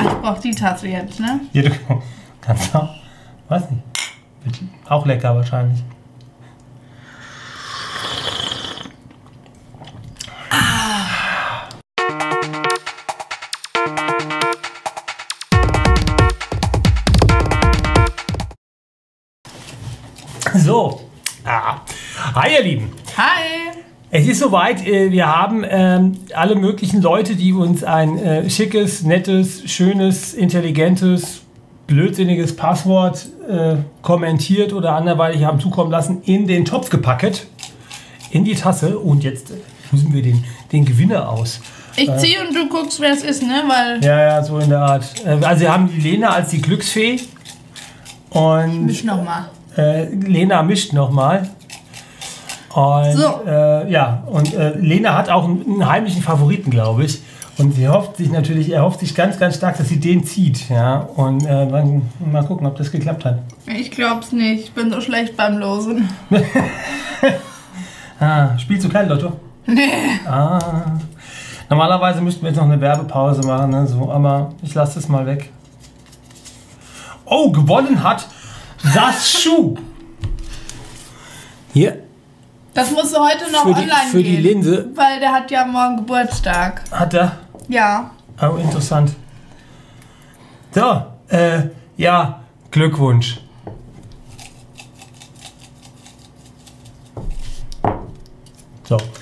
Ach, ich brauche die Tasse jetzt, ne? Ja, du kannst auch. Weiß nicht. Wird auch lecker wahrscheinlich. So. Hi ihr Lieben. Hi! Es ist soweit, wir haben alle möglichen Leute, die uns ein schickes, nettes, schönes, intelligentes, blödsinniges Passwort kommentiert oder anderweitig haben zukommen lassen, in den Topf gepackt, in die Tasse. Und jetzt lösen wir den Gewinner aus. Ich ziehe und du guckst, wer es ist, ne? Weil Ja, so in der Art. Also wir haben die Lena als die Glücksfee. Und misch nochmal. Lena mischt nochmal. Und, So. Lena hat auch einen heimlichen Favoriten, glaube ich. Und sie erhofft sich ganz, ganz stark, dass sie den zieht. Ja? Und dann mal gucken, ob das geklappt hat. Ich glaub's nicht. Ich bin so schlecht beim Losen. Spielst du kein Lotto? Nee. Normalerweise müssten wir jetzt noch eine Werbepause machen, ne? So, aber ich lasse das mal weg. Oh, gewonnen hat Saschu. Hier. Das musst du heute noch online für die gehen, Linse. weil der hat ja morgen Geburtstag. Hat er? Ja. Oh, interessant. So, ja, Glückwunsch. So.